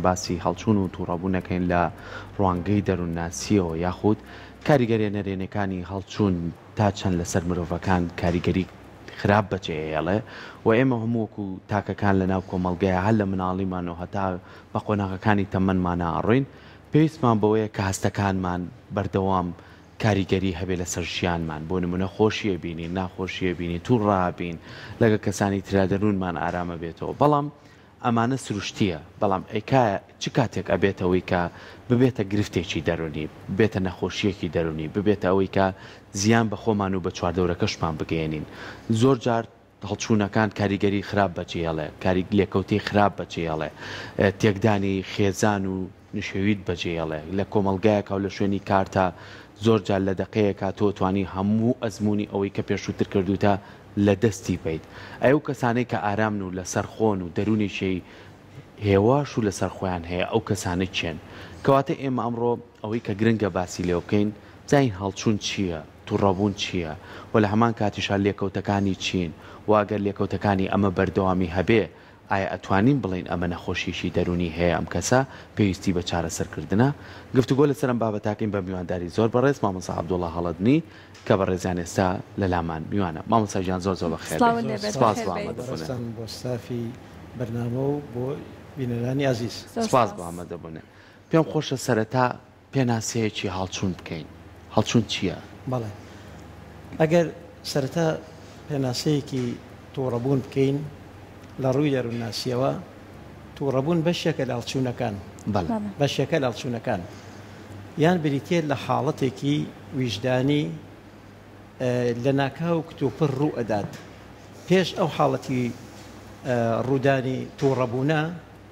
باسی هەڵچوون و تووڕەبوو نەکەین لە ڕوانگەی دەروونناسیەوە یاخود کاریگەریە نەرێنەکانی هەڵچوون تا چەند لەسەر مرۆڤەکان کاریگەری خراپ بەجێهێڵێ و ئێمە هەمووەکو تاکەکان لە ناو کۆمەڵگەیە هەر لە مناڵیمانەوە هەتا بە قۆناغەکانی تەمەنمانە ئاڕۆین پێویستمان بەوەیە کە هەستەکانمان بەردەوام کاریگەری هەبێ لەسەر ژیانمان بۆ نمونە خۆشیە بینین ناخۆشیە بینی توو ڕابین لەگە کەسانی ترا دەروونمان ئارامە بێتەوە بەڵام ئەمانە سروشتیە بەڵام ئەیکایە چ کاتێک ئەبێتەوەی کە ببێتە گرفتێکی دەرونی ببێتە نەخۆشیەکی دەرونی ببێتە ئەوەی کە زیان بە خۆمان و بە چواردەورەکەشمان بگەێنین زۆر جار هەڵچوونەکان کاریگەری خراپ بەجێڵێ کاری لێکەوتی خراپ بەجێڵێ تێکدانی خێزان و نشێویت بەجێڵێ لە کۆمەلگایەکە و لە شوێنی کارتا زۆر جار لە دقەیەکە تۆ توانی هەموو ئەزمموی ئەوەی کە پێشووتر کردوتە لە دەستی بیت ئەو کەسانەی کە ئارامن و لەسەر خۆن و دەرونیشەی هێواش و لەسەر خۆیان هەیە ئەو کەسانە چێن کەواتە ئێمە ئەمڕۆ ئەوەی کە گرنگە باسی لێ بکەین زین هەڵچوون چییە تووڕەبوون چییە و لە هەمان کاتیشان لێکەوتەکانی چین واگەر لێکەوتەکانی ئەمە بەردەوامی هەبێ ئایا ئەتوانین بڵین ئەمە نەخۆشیشی دەرونی هەیە ئەم کەسە پێویستی بە چارەسەرکردنە گفتوگۆ لەسەرم بابەتاکەین بە میوانداری زۆر بەڕێز مامۆستا عەبدوڵڵا هەڵەدنی کە بە ڕێزیان ئێستا لە لامان میوانە مامۆستا گیان زۆر زۆر بەخێر سپاس بۆ ستافی بەرنامە و بۆ بینەرانی عەزیز سپاس بۆ ئامادەبوونە پێم خۆشە سەرەتا پێناسەیەکی هەڵچوون بکەین هەڵچوون چییە؟ بەڵێ ئەگەر سەرەتا پێناسەیەکی تووڕەبوون بکەین لە ڕووی دەروونناسیەوە تووڕەبوون بەشێکە لە هەڵچوونەکان بەشێکە لە هەڵچوونەکان یان بریتێ لە حاڵەتێکی ویژدانی لە ناکاو کتوپڕ ڕوو ئەدات پێش ئەو حاڵەتی ڕوودانی تووڕەبوونە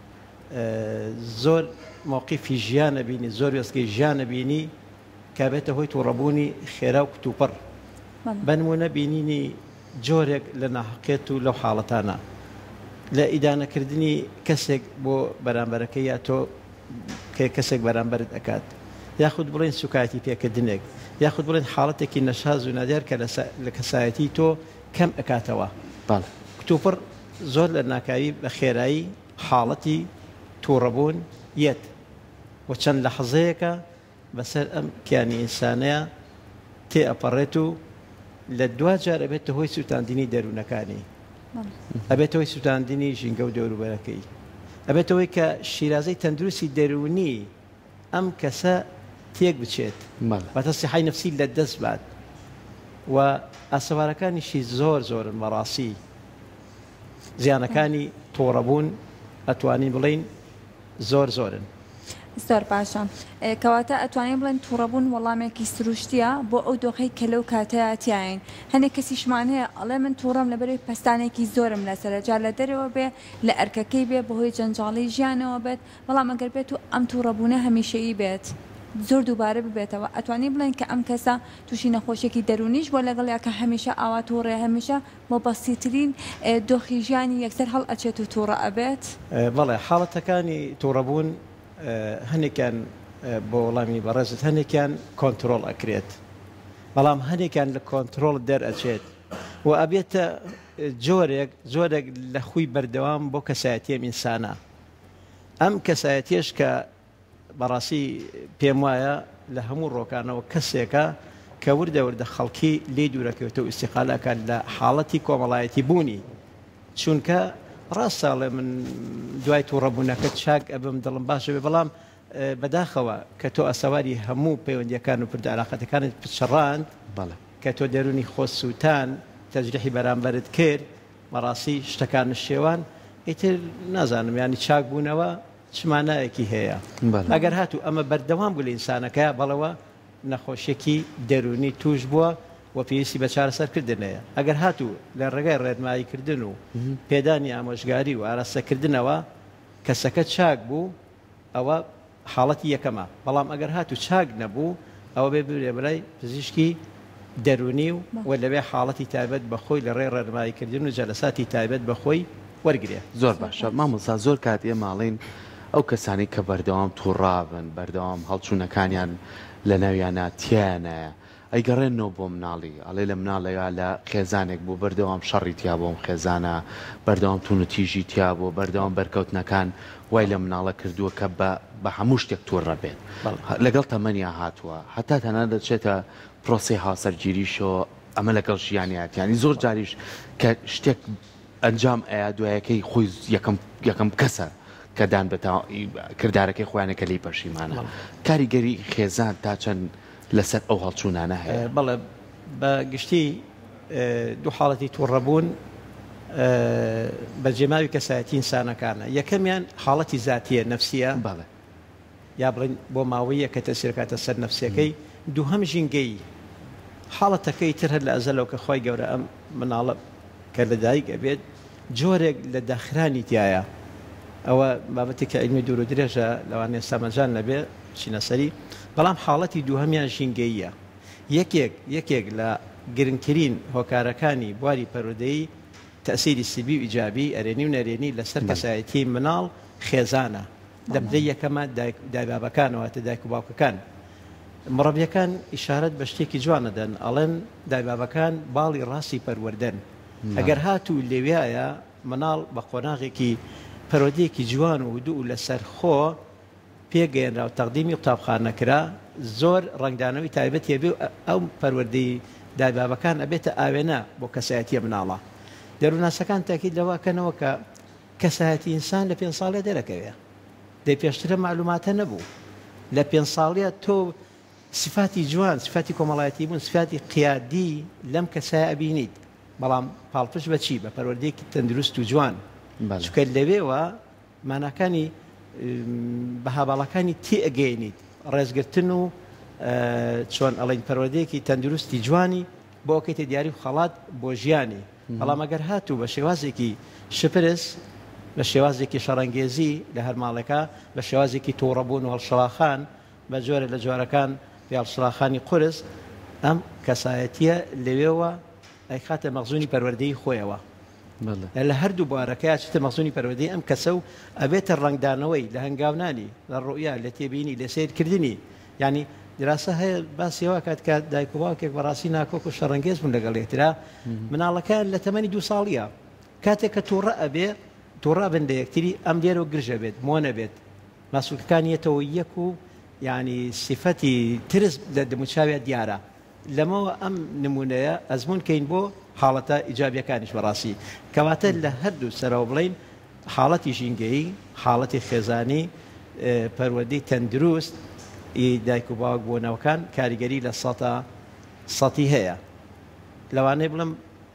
زۆر مووقیفی ژیانە بینی زۆر وێستگەی ژیانە بینی کە بێتە هۆی تووڕەبوونی خێرا و کتوپڕ بەنمونە بینینی جۆرێک لە ناحەقێت و لەو حاڵەتانە لە ئیدانەکردنی کەسێک بۆ بەرامبەرەکەی یا تۆ کە کەسێک بەرامبەرت ئەکات یاخود بڵێن سوکایەتی پێکردنێک یاخود بڵێن حاڵەتێکی نەشاز و نادیار کە لە کەسایەتی تۆ کەم ئەکاتەوە کتوپڕ زۆر لە ناکاوی بە خێرایی حاڵەتی تووڕەبوون یەت و چەند لە حەزەیەکە بەسەر ئەم کیانی ئینسانەیە تێ ئەپەڕێت و لە دوا جار ئەبێتە هۆی سووتاندنی دەروونەکانی ئەبێتەوەی سووتاندنی ژینگە و دەوروبەرەکەی ئەبێتەوەی کە شیرازەی تەندروستی دەرونی ئەم کەسە تێک بچێت بەتە سیحای نەفسی لە دەست بات و ئاسەوارەکانیشی زۆر زۆرن بەڕاستی زیانەکانی تووڕەبوون ئەتوانین بڵین زۆر زۆرن زۆر باشە کەواتە ئەتوانین بڵێن تووڕەبوون وەڵامێکی سروشتیە بۆ ئەو دۆخەی کە لەو کاتەیەتیاین هەندێک کەسیشمان هەیە ئەڵێ من تووڕەم لەبەرەوەی پەستانێکی زۆرم لەسەرە جا لە دەرەوە بێ لە ئەرکەکەی بێ بەهۆی جەنجاڵی ژیانەوە بێت بەڵام ئەگەر بێت و ئەم تووڕەبوونە هەمیشەیی بێت زۆر دووبارە ببێتەوە ئەتوانین بڵێن کە ئەم کەسە تووشی نەخۆشیێکی دەرونیش بۆ لەگەڵیا کە هەمیشە ئاوا تووڕێ هەمیشە بۆ بەسیترین دۆخی ژیانی یەکسەر هەڵ ئەچێت و تووڕە ئەبێت بەڵێ حاڵەتەکانی تووڕەبوون هەنێکیان بۆ وەڵامی بەڕێزت هەنێکیان کۆنتترۆل ئەکرێت بەڵام هەنێکیان لە کۆنتترۆل دەرئەچێت و ئەبێتە جۆرێک لە خوی بەردەوام بۆ کەسایەتیە ئینسانە ئەم کەسایەتیش کە بەڕاستی پێم وایە لە هەموو ڕۆکانەوە کەسێکە کە وردە خەڵکی لێ دوورەکەوێتەوە ئیستیقالەکە لە حاڵەتی کۆمەڵایەتی بوونی چونکە ڕاستاڵێ من دوای تووڕەبوونەکە چاک ئەبم دڵم باشە بێ بەڵام بەداخەوە کە تۆ ئەسەواری هەموو پەیوەندیەکان و پردعلاقەتەکانت پچڕاند کە تۆ دەرونی خۆ سووتان تەجریحی بەرامبەرت کرد بەڕاستی شتەکان شێوان ئیتر نازانم ینی چاک بوونەوە چمانایەکی هەیە ئەگەر هاتوو ئەمە بەردەوام بوو لە ئینسانەکە بەڵەوە نەخۆشیێکی دەرونی توش بووە و پێویستی بە چارەسەرکردنەیە ئەگەر هاتوو لە ڕێگای ڕێنماییکردن و پێدانی ئامۆژگاری و ئاراستەکردنەوە کەسەکە چاک بوو ئەوە حاڵەتی یەکەمە بەڵام ئەگەر هاتوو چاک نەبوو ئەوە بێ بێ بەلای پزیشکی دەرونی و لەوێ حاڵەتی تایبەت بەخۆی لە ڕێ ڕێنماییکردن و جەلەساتی تایبەت بەخۆی وەرگێ زۆر باشە مامۆستا زۆر کات ئێ ماڵین ئەو کەسانی کە بەردەوام تووڕابن بەردەوام هەڵچوونەکانیان لە ناویانە تیانە ئەیگەڕێنەوە بۆ مناڵی ئەڵێ لە مناڵەیە لە خێزانێک بوو بەردەوام شەڕی تیا بۆم خێزانە بەردەوام تونوتیژی تیا بۆ بەردەوام بەرکەوتنەکان وای لە مناڵە کردووە کە بە هەموو شتێک تووڕە بێت لەگەڵ تەمەنیا هاتووە هەتا تەنە دەچێتە پرۆسی هاوسەرگیریشەوە ئەمە لەگەڵ ژیانیاتیانی زۆر جاریش کە شتێک ئەنجام ئەیە دوایەکەی خۆی یەکەم کەسە کە دان بە کردارەکەی خۆیانەکە لی پەشیمانە کاریگەری خێزان تا چەند لەسەر ئەو هەڵچوونانە هەیە بەڵێ بە گشتی دوو حاڵەتی تووڕەبوون بە جێماوی کەسایەتی ئینسانەکانە یەکەمیان حاڵەتی زاتیە نەفسیە بەڵێ یا بڵین بۆ ماوەیە کە تەسیرکاتە سەر نەفسیەکەی دووهەم ژینگەی حاڵەتەکەی تر هەر لە ئەزەلەوە کە خۆی گەورە ئەم مناڵە کە لەدایک ئەبێت جۆرێک لە داخرانی تایە ئەوە بابەتی کە علمی دوور و درێژە لەوانێ سامەجان نەبێ چینەسەری بەڵام حاڵەتی دووهەمیان ژینگەییە یەکێک لە گرنگترین هۆکارەکانی بواری پەروەردەیی تەسیری سلبی و ئیجابی ئەرێنی و نەرێنی لەسەر کەسایەتی مناڵ خێزانە لە بدەی یەکەمە دایبابەکانەوە تە دایک و باوکەکان مڕەبیەکان ئیشارەت بە شتێکی جوانە دەن ئەڵێن دایبابەکان باڵی ڕاستی پەروەردەن ئەگەر هاتوو لێوایە مناڵ بە قۆناغێکی پەروەردەیەکی جوان و دوو لەسەر خۆ پێگەێنرا و تەقدیمی قوتابخانەکرا زۆر ڕنگدانەوەی تایبەت هەبێ و ئەو پەروەردەی دایبابەکان ئەبێتە ئاوێنە بۆ کەسایەتیە مناڵە دەرووناسەکان تاکید لەواکەنەوە کە کەسایەتی ئینسان لە 5 ساڵێ دەرەکەوێ دەی پێشترە معلوماتە نەبوو لە 5 ساڵیە تۆ صفاتی جوان صفاتی کۆمەڵایەتی بوون صفاتی قیادی لەم کەسایە ئەبینیت بەڵام پاڵپش بەچی بە پەروەردەیەکی تەندروست و جوان چکە لەوێوە ماناکانی بەهاباڵەکانی تێ ئەگەێنیت ڕێزگرتن و چۆن ئەڵین پەروەردەیەکی تەندروستی جوانی بۆ ئەوکەیتە دیاری و خەڵات بۆ ژیانی بەڵام ئەگەر هاتوو بە شێوازێکی شپرس بە شێوازێکی شەڕەنگێزی لە هەر ماڵەکە بە شێوازێکی تووڕەبوون و هەڵشڵاخان بە جۆرە لە جۆرەکان هەڵشڵاخانی قورس ئەم کەسایەتیە لەوێوە ئەی خاتە مەخزوونی پەروەردەی خۆیەوە لە هەردوو بوارەکە چتە مەخزوونی پەروەردەی ئەم کەسە و ئەبێتە ڕنگدانەوەی لە هەنگاونانی لە ڕۆیا لە تێبینی لە سیرکردنی ینی دراسە هەیە باسیەوە کات کات دایک و باوکێک بەڕاستی ناکۆک و شەڕەنگێز بوون لەگەڵ یەکترا مناڵەکان لە تەمەنی 2 ساڵیە کاتێک کە تووڕە ئەبێ تووڕە بندە یەکتری ئەم لێرە و گرژە بێت مۆنە بێت ماسوولەکانیەتەوە یەک و ینی سیفەتی ترس لە دەموچاویە دیارە لەمەوە ئەم نمونەیە ئەزمون کەین بۆ حاڵەتە ئیجابیەکانیش بەڕاستی کەواتە لە هەردوو سەرەوە بڵین حاڵەتی ژینگەیی حاڵەتی خێزانی پەروەردەی تەندروست دایک و باوک بۆ ناوکان کاریگەری لە سەتی هەیە لەوانەیە بڵم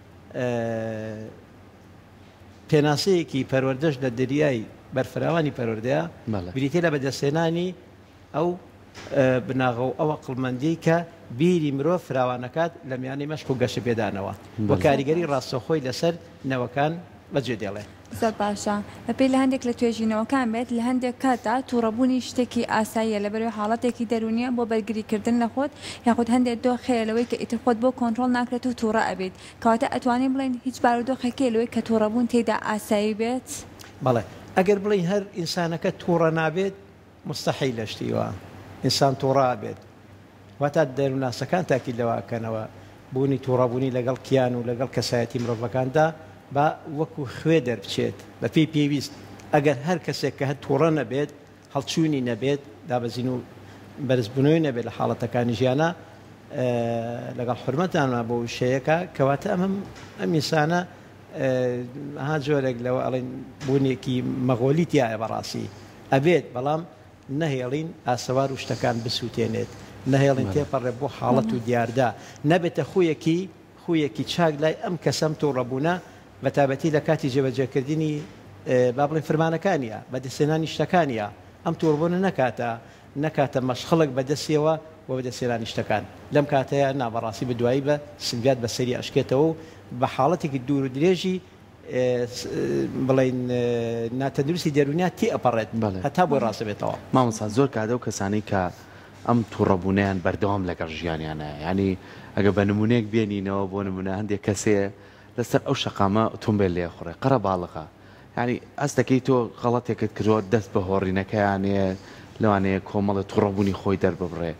پێناسەیەکی پەروەردەش لە دەریای بەرفراوانی پەروەردەیە بریتێ لە بەدەستێنانی ئەو بناغە و ئەوە قڵمەندی کە بیری مرۆڤ فراوانەکات لە میانی مەشق و گەشە پێدانەوە بۆ کاریگەری ڕاستەخۆی لەسەر نەوەکان بەجێ دێڵێ زۆر باشە بەپێی لە هەندێک لە توێژینەوەکان بێت لە هەندێک کاتا تووڕەبوونی شتێکی ئاساییە لەبەرەوەی حاڵەتێکی دەرونیە بۆ بەرگریکردن لە خۆت یاخود هەندێک دۆخەیە لەوەی کە ئیتر خۆت بۆ کۆنتڕۆڵ ناکرێت و تووڕە ئەبێت کەواتە ئەتوانین بڵێن هیچ بارودۆخێکی لەوەی کە تووڕەبوون تێدا ئاسایی بێت بەڵێ ئەگەر بڵین هەر ئینسانەکە تووڕە نابێت مستەحیل لە شتیوە ئینسان تووڕە بێت واتە دەرووناسەکان تاکید لەواکەنەوە بوونی تووڕەبوونی لەگەڵ کیان و لەگەڵ کەسایەتی مرۆڤەکاندا با وەکو خوێ دەربچێت بە پێی پێویست ئەگەر هەر کەسێک کە هەر تووڕە نەبێت هەڵچوونی نەبێت دابەزین و بەرزبوونەوەی نەبێت لە حاڵەتەکانی ژیانە لەگەڵ حرمەتانە بۆ شەیەکە کەواتە ئەم ئینسانە ها جۆرێک لەوە ئەڵێن بوونێکی مەغۆلی تایە بەڕاستی ئەبێت بەڵام نەهێڵین ئاسەوار و شتەکان بسووتێنێت نەهێڵین تێپەڕێ بۆ حاڵەت و دیاردا نەبێتە خویەکی چاک لای ئەم کەسەم تووڕەبوونە بە تابەتی لە کاتی جێبەجێکردنی با بڵێن فرمانەکانیە بەدەستێنانی شتەکانیە ئەم تووڕبوونە نەکاتە مەشخەڵک بەدەستیەوە و بەدەستێنانی شتەکان لەم کاتەیە نابەڕاستی بەدوایی بە سلبیات بەسەری ئەشکێتەوە و بە حاڵەتێکی دوور و درێژی بڵین ناتەندروستی دەرونیا تی ئەپەڕێت هەتا بۆی ڕاستە بێتەوە مامۆستا زۆر کاتە و کەسانی کە ئەم تووڕەبوونیان بەردەوام لەگەڵ ژیانیانە ینی ئەگە بە نمونەیەک بێنینەوە بۆ نمونە هەندێک کەسێ لەسەر ئەو شەقامە ئۆتۆمبیل لێ خوڕێ قەرە باڵغا ینی ئەس دەکەی تۆ غەڵەتێکت کردووە دەست بە هۆڕینەکەیانێ لەوانەیە کۆمەڵە تووڕەبوونی خۆی دەرببڕێ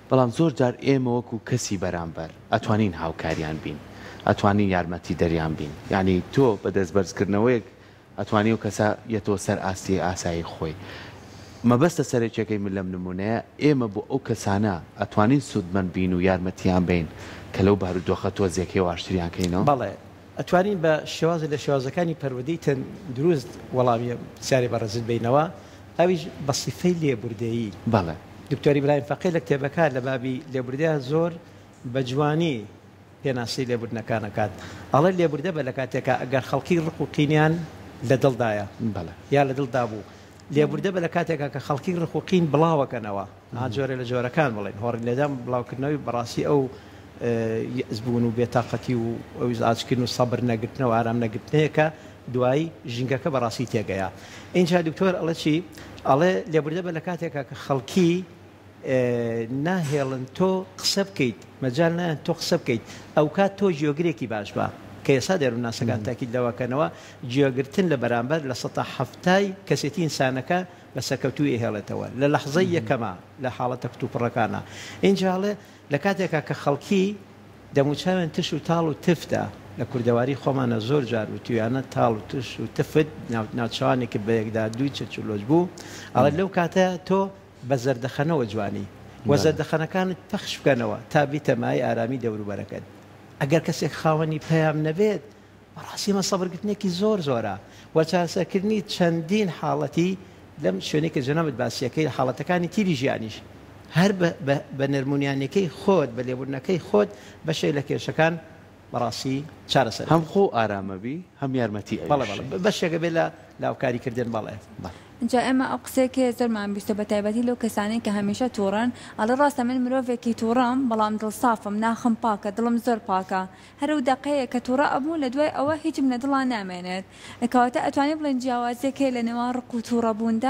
بەڵام زۆر جار ئێمە وەکو کەسی بەرامبەر ئەتوانین هاوکاریان بین، ئەتوانین یارمەتی دەریان بین. یعنی تۆ بە دەستبەرزکردنەوەیەک ئەتوانی و کەسا یەتەوە سەر ئاستی ئاسایی خۆی. مەبەستە سەرێکەکەی من لەم نمونەیە ئێمە بۆ ئەو کەسانە ئەتوانین سوودمەند بین و یارمەتیان بین کە لەو بارودۆخە تۆزیەکەی واشتریان کەینەوە. بەڵێ ئەتوانین بە شێوازە لە شێوازەکانی پەروەردەی تەن دروست وەڵامی سیاری بەڕێزت بینەوە، ئەویش بە سیفەی لێبوردەیی. بەڵێ دکتۆری برایم فەقی لە کتێبەکە لە بابی لێبوردەیە زۆر بە جوانی پێناسی لێبوردنەکانەکات. ئەڵێ لێبوردە بە لە کاتێکە ئەگەر خەڵکی ڕق و قینیان لە دڵدایە یا لە دڵدا بوو، لێبوردە بە لە کاتێکە کە خەڵکی ڕق و قین بڵاوەکەنەوە جۆرە لە جۆرەکان بڵێن هۆڕی لێدام بڵاوکردنەوەی بەڕاستی ئەو زبوون و بێتاقەتی و ئەو ئاچکردن و سەبر نەگرتنەوە ئارام نەگرتنەیەکە دوایی ژینگەکە بەڕاستی تێگەیە. اینجا دکتۆر ئەڵێ چی؟ ئەڵێ لێبوردە بە لە کاتێکە کە خەڵکی ناهێڵن تۆ قسە بکەیت، مەجال نایەن تۆ قسە بکەیت، ئەو کات تۆ ژیۆگرێکی باش بە کە ئێستا دەرو ناسەکان تاکید لەوەکەنەوە جیۆگرتن لە بەرامبەر لە سەتا هەفتای کەسێتی ئینسانەکە بە سەکەوتوی هێڵێتەوە لە لەحزەی یەکەمە لە حاڵەتە کتوپڕەکانە. اینجاڵێ لە کاتێکە کە خەڵکی دەموچاوێن تش و تاڵ و تفتە لە کوردەواری خۆمانە زۆر جار و تویانە تاڵ و تش و تفت ناوچوانێکی بە یەکدا دوی چلۆژ بوو، ئەڵێ لەو کاتە تۆ بە زەردەخەنەوە جوانی وە زەردەخەنەکانت پەخش بکەنەوە تا بیتە مای ئارامی دەوروبەرەکەت. ئەگەر کەسێک خاوەنی پەیام نەبێت بەڕاستی مە سەبرگرتنێکی زۆر زۆرە وە چارەسەرکردنی چەندین حاڵەتی لەم شوێنەی کە جەنابەت باسیەکەی حاڵەتەکانی تیری ژیانیش هەر بە نەرمونیانەکەی خۆت بە لێبوردنەکەی خۆت بەشێک لە کێشەکان بەڕاستی چارەسەر هەم خۆ ئارامەبی هەم یارمەتی بەشێکە بێت لە لاوکاریکردن. بەڵێ جا ئێمە ئەو قسێکی زۆرمان بیستە بە تایبەتی لەو کەسانی کە هەمیشە تووڕن ئەڵە ڕاستە من مرۆڤێکی تووڕم بەڵام دڵسافم ناخم پاکە دڵم زۆر پاکە هەرو دەقەیە کە تووڕە ئەبوو لە دوای ئەوە هیچم لە دڵان نامێنێت کەواتە ئەتوانێ بڵێن جیاوازێکی لە نێوان ڕق و تووڕەبووندا.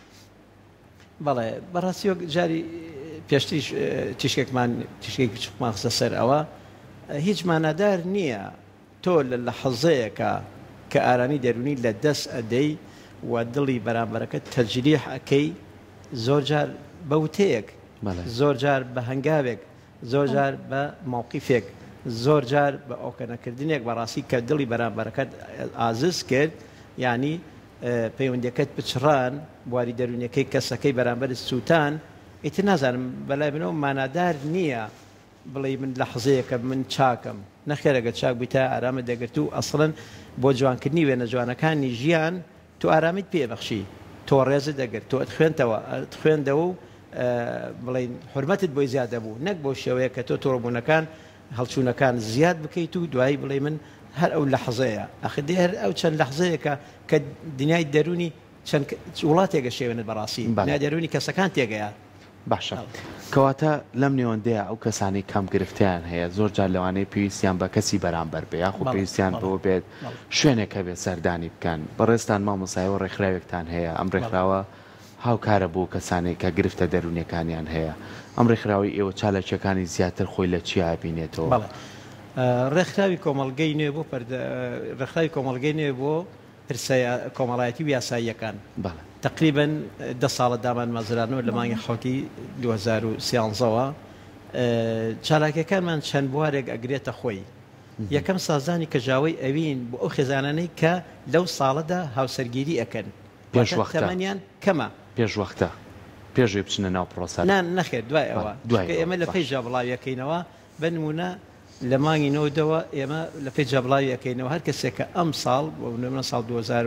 بەڵێ بەڕاستی جاری پێشتریش تیشکێکی چوقمان خستە سەر ئەوە هیچ مانادار نییە تۆ لە حەزەیەکە کە ئارامی دەرونی لە دەست ئەدەی و دڵی بەرامبەرەکە تەجریح ئەەکەی زۆر جار بە وتەیەک، زۆر جار بە هەنگاوێک، زۆر جار بە مووقیفێک، زۆر جار بە ئۆکەنەکردنێک بەڕاستی کە دڵی بەرامبەرەکەت ئازز کرد، یعنی پەیوەندەکەت بچڕان بواری دەرونیەکەی کەسەکەی بەرامبەر سووتان ئیتر نازانم بەلای بنەوە مانادار نییە بڵێ من لە حەزەیەکە من چاکم نەخێرەگە چاک بیتە ئارامە دەگرت و ئەسڵەن بۆ جوانکردنی وێنە جوانەکانی ژیان تۆ ئارامیت پێبەخشی تۆ ڕێزت دەگرت تۆ خوێندەوە و بڵین حرمەتت بۆی زیاد دەبوو نەک بۆ شێوەیە کە تۆ تۆڕبوونەکان هەڵچوونەکان زیاد بکەیت و دوایی بڵێ من هەر ئەو لەحزەیە ئەخدی هەر ئەو چەند لەحزەیەکە کە دنیای دەرونی چەند وڵاتێکە شێوێنێت بەڕاستی دنیای دەرونی کەسەکان تێگەیە. باشە کەواتە لەم نێوەندەیە ئەو کەسانی کەم گرفتیان هەیە زۆر جار لەوانەیە پێویستیان بە کەسی بەرامبەر بێ یاخۆ پێویستیان بۆ بێت شوێنێکە بێت سەردانی بکەن بەڕێستان مامۆسایەوە ڕێکخراوێکتان هەیە ئەم ڕێکخراوە هاوکارە بۆ کەسانێک کە گرفتە دەرونیەکانیان هەیە ئەم ڕێکخراوی ئێوە چالەکیەکانی زیاتر خۆی لە چیا بینێتەوە؟ ڕێکخراوی کۆمەڵگەی نوێ بۆ ڕێکخراوی کۆمەڵگەی نوێ بۆ کۆمەڵایەتی و یاساییەکان تقریبا 10 ساڵە دامان مەزرانەوە لە مانگی حوتی 2013ەوە چالاکیەکانمان چەند بوارێک ئەگرێتە خۆی. یەکەم سازانی کەژاوی ئەوین بۆ ئەو خێزانانەی کە لەو ساڵەدا هاوسەرگیری ئەکەن پێشوەختەمەنیان کەمە پێشوەختە پێشوی بچنە ناو پرۆسە نەخێت دوای ئەوە ئێمە لە پێی جابڵاویەکەینەوە بنمونە لە مانگی نەوەدەوە ئێمە لە پێی جابڵاویەکەینەوە هەر کەسێکە ئەم ساڵ بۆ ساڵ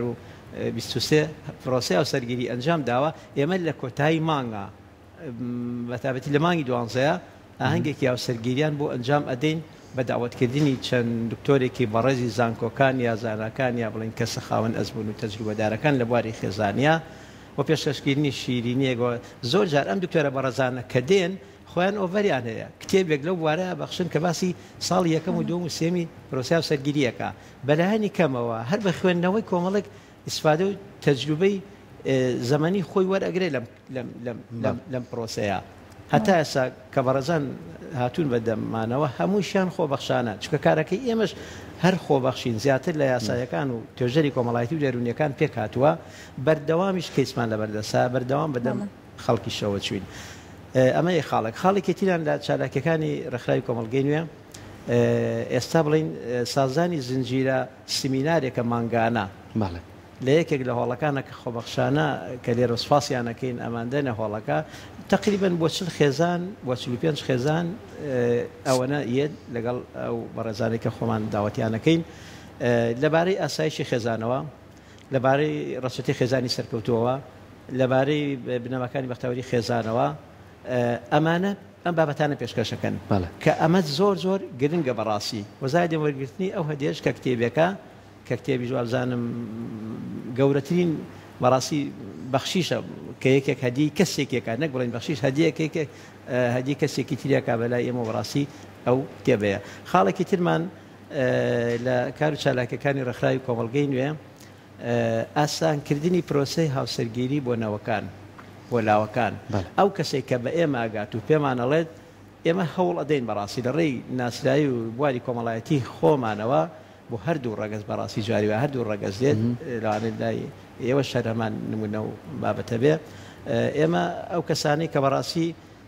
2023 پرۆسی هاوسەرگیری ئەنجام داوە ئێمە لە کۆتایی مانگە بەتابەتی لە مانگی 12 ئاهەنگێکی هاوسەرگیریان بۆ ئەنجام ئەدەین بە داوەتکردنی چەند دکتۆرێکی بەڕێزی زانکۆکان یا زانەکان یا بڵین کەسە خاوەن ئەزبوون و تەجروبەدارەکان لە بواری خێزانیا و پێشکەشکردنی شیرینیەوە زۆر جار ئەم دکتۆرە بەڕێزانە کە دێن خۆیان ئۆڤەریان هەیە کتێبێک لەو وارە بەخشن کە باسی ساڵی یەکەم و دوم و سێمی پرۆسی هاوسەرگیریەکە بەلایەنی کەمەوە هەر بە خوێندنەوەی کۆمەڵێک ئیسفادە و تەجروبەی زەمانی خۆی وەرئەگرێ لەم پرۆسەیە هەتا ئێستا کە بەڕێزان هاتوون بەدەمانەوە هەمووشیان خۆبەخشانە چکە کارەکەی ئێمەش هەر خۆبەخشین زیاتر لە یاسایەکان و توێژەری کۆمەڵایەتی و دەرونیەکان پێک هاتووە بەردەوامیش کەیسمان لەبەردەسا بەردەوام بەدەم خەڵکی شەوە چوین. ئەمە خاڵێکی تیان لە چالاکیەکانی ڕێکخراوی کۆمەڵگەی نوێ ئێستا بڵین سازانی زنجیرە سیمینارێکە مانگانە لە یەکێک لە هۆڵەکانە کە خۆبەخشانە کە لێرە سوپاسیانەکەین ئەماندەنە هۆڵەکە تقریبن بۆ 40 خێزان بۆ 45 خێزان ئەوەنە یەد لەگەڵ ئەو بەڕێزانەی کە خۆمان داوەتیانەکەین لەبارەی ئاسایشی خێزانەوە لەبارەی ڕەچەتی خێزانی سەرکەوتووەوە لەبارەی بنەماکانی بەختەوەری خێزانەوە ئەمانە ئەم بابەتانە پێشکەشەکەن کە ئەمە زۆر گرنگە بەڕاستی وەزای دەوەرگرتنی ئەو هەدێش کە کتێبەکە کە کتێبی جوابزانم گەورەترین بەڕاستی بەخشیشە کە یەکێک هەدی کەسێکێکە نەک بڵین بەخشیش هەدیەکێک هەدی کەسێکی تریاکە بەلای ئێمە بەڕاستی ئەو کتێبەیە خاڵێکی ترمان لە کار و چالاکیەکانی ڕێکخراوی کۆمەڵگەی نوێ ئاسانکردنی پرۆسەی هاوسەرگیری بۆ نەوەکان بۆ لاوەکان ئەو کەسێک کە بە ئێمە ئاگات و پێمانەڵێت ئێمە هەوڵ ئەدەین بەڕاستی لە ڕێی ناسرایی و بواری کۆمەڵایەتی خۆمانەوە بۆ هەردوو ڕەگەز بەڕاستی جاریوە هەردوو ڕەگەز دێت لەوانێت لای ئێوە شەرەمان نمونە و بابەتە بێ ئێمە ئەو کەسانی کە بەڕاستی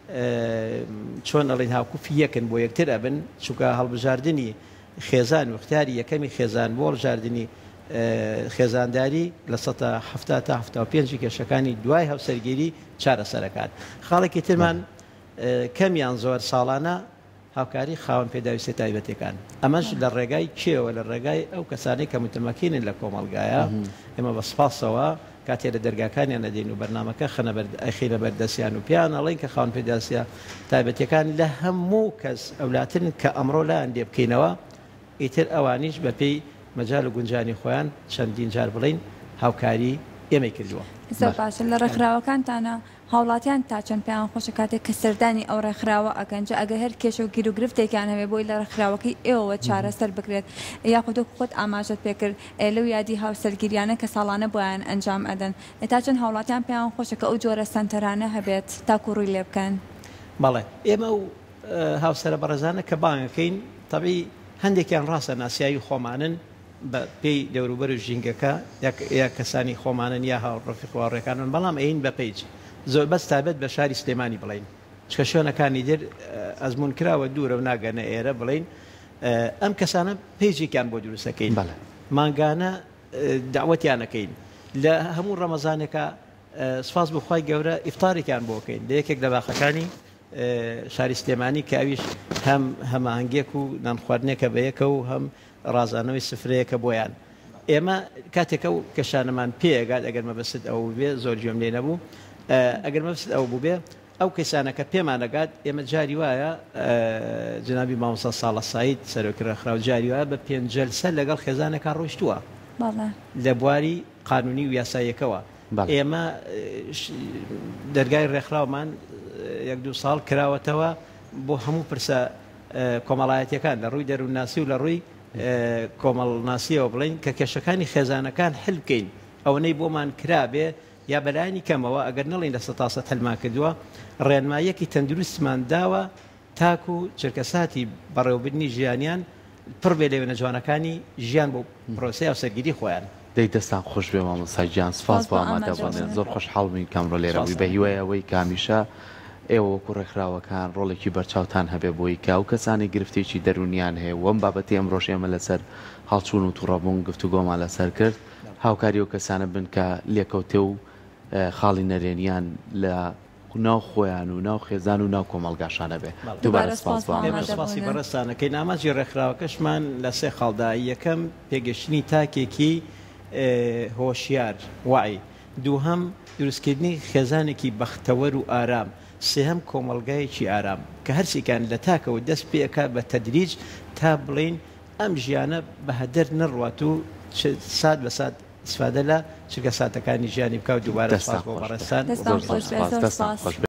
چۆن ئەڵین هاوکوفی یەکن بۆ یەکتر ئەبن چونکە هەڵبژاردننی خێزان وختاری یەکەمی خێزان بۆ ڕژاردننی خێزانداری لە 1970 تا 75 کێشەکانی دوای هەوسەرگیری چارەسەرەکات خاڵێکی ترمان کەمیان زۆر ساڵانە هاوکاری خاوەن پێداویستە تایبەتەکان ئەمەش لە ڕێگای کێوە لە ڕێگای ئەو کەسانی کە متمەکینن لە کۆمەڵگایە ئێمە بە سپاسەوە کاتێ لە دەرگاکانیان نەدەین و بەرنامەکە خەنە بەردەستیان و پیان ئەڵێن کە خاوەن پێداویستە تایبەتەکان لە هەموو کەس ئەولاترن کە ئەمڕۆ لایەن لێ بکەینەوە ئیتر ئەوانیش بەپێی مەجال و گونجانی خۆیان چەندین جار بڵین هاوکاری ئێمەی کردووە زۆر باشە لە ڕێکخراوەکانتانە هاوڵاتیان تا چەند پێیان خۆشە کاتێک کە سەردانی ئەو ڕێکخراوە ئەگەنجە ئەگە هەر کێشە و گیر و گرفتێکیان هەبێ بۆی لە ڕێکخراوەکەی ئێوە چارەسەر بکرێت یاخود خۆت ئاماژەت پێکرد لەو یادی هاوسەرگیریانە کە ساڵانە بۆیان ئەنجام ئەدەن تا چەند هاوڵاتیان پێیان خۆشە کە ئەو جۆرە سەنتەرانە هەبێت تاکو ڕووی لێ بکەن بەڵێ ئێمە و هاوسەرە بەڕێزانە کە بانگەکەین تەبی هەندێکیان ڕاستە ناسیایی خۆمانن بە پێی دەوروبەر و ژینگەکە یا کەسانی خۆمانن یا هاوڕێکخواڕێکانن بەڵام ئەین بە پێیج زۆر بەس تابێت بە شاری سلێمانی بڵین چکە شوێنەکانی در ئەزمون کراوە دوورە و ناگەنە ئێرە بڵین ئەم کەسانە پێیجێکیان بۆ دروستەکەین مانگانە داوەتیانەکەین لە هەموو ڕەمەزانێکە سپاس بخوای گەورە ئیفتارێکیان بۆکەین لە یەکێک لە باخەکانی شاری سلێمانی کە ئەویش هەم هەماهنگێک و نانخواردنێکە بە یەکە و هەم ڕازانەوەی سفرەیەکە بۆیان ئێمە کاتێکە و کەشانەمان پێگات ئەگەر مەبەست ئەو بێ زۆر گوێم لێ نەبوو ئەگەر مەبەست ئەو بوو بێ ئەو کەسانەکە پێمانەگات ئێمە جاری وایە جنابی مامۆستا ساڵە ساید سەرۆکی ڕێکخراو جاری وایە بە 5 جەلسە لەگەڵ خێزانێکە ڕۆیشتووە لە بواری قانونی و یاساییەکەوە ئێمە دەرگای ڕێکخراومان 1-2 ساڵ کراوەتەوە بۆ هەموو پرسە کۆمەڵایەتیەکان لە ڕووی دەروونناسی و لە ڕووی کۆمەڵناسیەوە بڵین کە کێشەکانی خێزانەکان حل بکەین ئەوەی بۆمان کرابێ یا بەلایانی کەمەوە ئەگەر نەڵین لە 100 هەلمان کردووە ڕێنمایەکی تەندروستمان داوە تاکو و چرکەساتی بەڕێوەبردننی ژیانیان پڕ بێ لێوێنە جوانەکانی ژیان بۆ پرۆسی هاوسەرگیری خۆیان دەی دەستان خۆش بێ مامۆستا گیان سپاس بۆ ئامادەبوونێن زۆر خۆشحاڵبووین کەمڕۆ لێرەوەی بە هیوایە ئەوەی کامیشە ئێوە وەکو ڕێکخراوەکان ڕۆڵێکی بەرچاوتان هەبێ بۆی کە ئەو کەسانی گرفتێکی دەرونیان هەیە وەم بابەتی ئەمڕۆژ ئێمە لەسەر هەڵچوون و تووڕەبوون گفتوگۆمان لەسەر کرد هاوکاری ئەو کەسانە بن کە لێکەوتێ و خاڵی نەرێنیان لە ناو خۆیان و ناو خێزان و ناو کۆمەڵگاشانە بێ دووبارە سپاسی بەڕستانەکەی ناماجی ڕێکخراوەکەشمان لە 3 خاڵدا یەکەم پێگەشتنی تاکێکی هۆشیار وعی دووهەم دروستکردنی خێزانێکی بەختەوەر و ئارام سێهەم کۆمەڵگایەکی ئارام کە هەرچیکان لە تاکەوە دەست پێەکە بە تەدریج تا بڵین ئەم ژیانە بە هەدەر نەڕوات و سات بە سات استفادە لە چرکە ساتەکانی ژیانی بکە و دووبارە سپاس بۆ بەڕێستان